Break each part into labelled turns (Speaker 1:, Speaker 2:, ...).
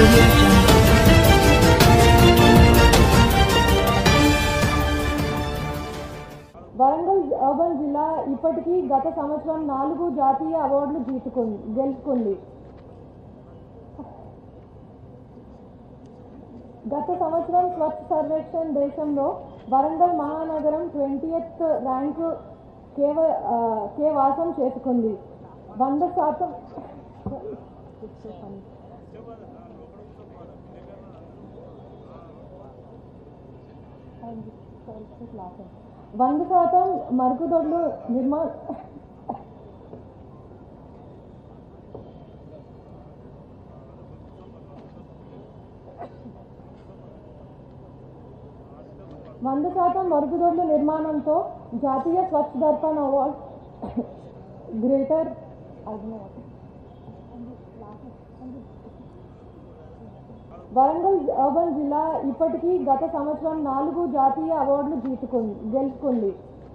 Speaker 1: audio jungle.
Speaker 2: Warangal urban జిల్లా ఇప్పటికీ గత సంవత్సరం 4 జాతీయ అవార్డులు గెలుచుకుంది. గత సంవత్సరం స్వచ్ఛ సర్వేక్షణ్ దేశంలో వరంగల్ మహానగరం 20th ర్యాంకు వాసం చేసుకుంది. 100% మరుగుదొడ్లు నిర్మాణ 100% మరుగుదొడ్ల నిర్మాణంతో జాతీయ Swachh Darpan award greater Warangal urban జిల్లా ఇప్పటికీ గత సంవత్సరం 4 జాతీయ అవార్డులు గెలుచుకుంది.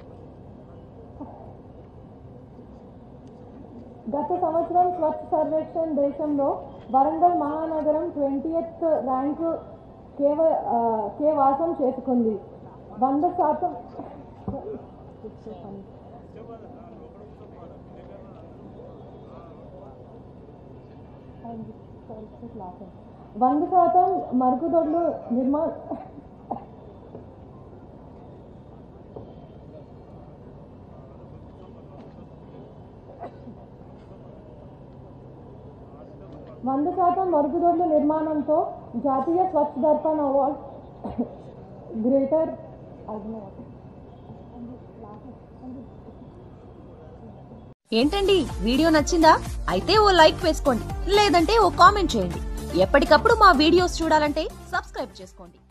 Speaker 2: గత సంవత్సరం స్వచ్ఛ సర్వేక్షణ్ దేశంలో వరంగల్ మహానగరం 20th ర్యాంకు వాసం చేసుకుంది. 100% 100% మరుగుదొడ్లు నిర్మాణ 100% మరుగుదొడ్ల నిర్మాణంతో జాతీయ స్వచ్ఛ దర్పణ్ అవార్డు గ్రేటర్
Speaker 3: ఏంటండి వీడియో నచ్చిందా? అయితే ఓ లైక్ వేసుకోండి, లేదంటే ఓ కామెంట్ చేయండి. ఎప్పటికప్పుడు మా వీడియోస్ చూడాలంటే సబ్స్క్రైబ్ చేసుకోండి.